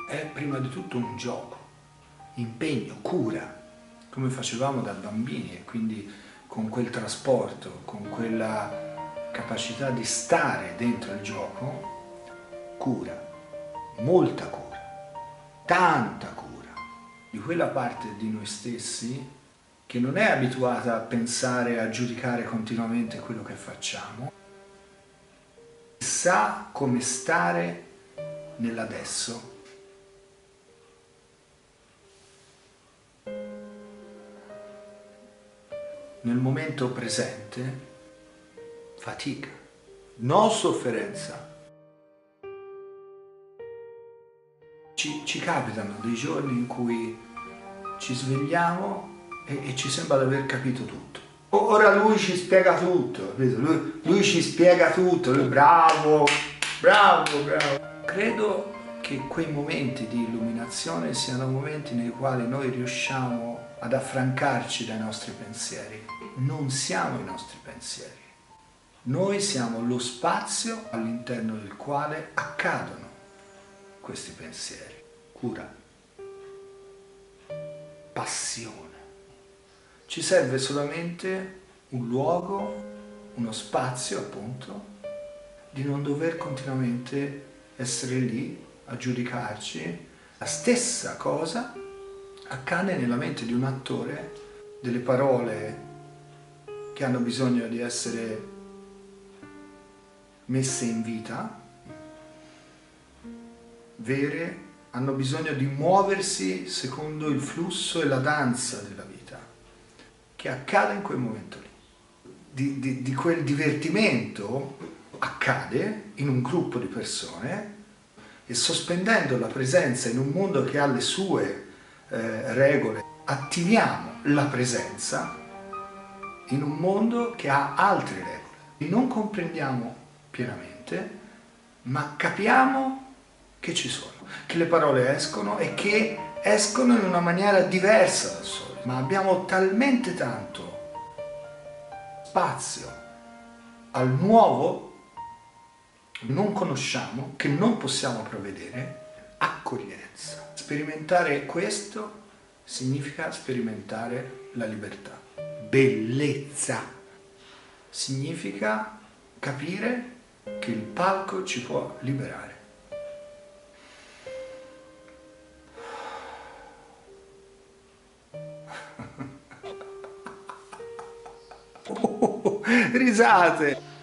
è prima di tutto un gioco, impegno, cura, come facevamo da bambini, e quindi con quel trasporto, con quella capacità di stare dentro il gioco, cura, molta cura, tanta cura di quella parte di noi stessi che non è abituata a pensare, a giudicare continuamente quello che facciamo, sa come stare nell'adesso. Nel momento presente, fatica, non sofferenza. Ci capitano dei giorni in cui ci svegliamo e ci sembra di aver capito tutto. Ora lui ci spiega tutto, lui ci spiega tutto, lui bravo, bravo, bravo. Credo che quei momenti di illuminazione siano momenti nei quali noi riusciamo ad affrancarci dai nostri pensieri. Non siamo i nostri pensieri, noi siamo lo spazio all'interno del quale accadono questi pensieri. Cura, passione. Ci serve solamente un luogo, uno spazio appunto, di non dover continuamente essere lì a giudicarci. La stessa cosa accade nella mente di un attore, delle parole che hanno bisogno di essere messe in vita, vere, hanno bisogno di muoversi secondo il flusso e la danza della vita, che accade in quel momento lì. Di quel divertimento accade in un gruppo di persone e sospendendo la presenza in un mondo che ha le sue regole, attiviamo la presenza in un mondo che ha altre regole. Non comprendiamo pienamente, ma capiamo che ci sono, che le parole escono e che escono in una maniera diversa dal solito. Ma abbiamo talmente tanto spazio al nuovo che non conosciamo, che non possiamo prevedere, accoglienza. Sperimentare questo significa sperimentare la libertà. Bellezza significa capire che il palco ci può liberare. Risate!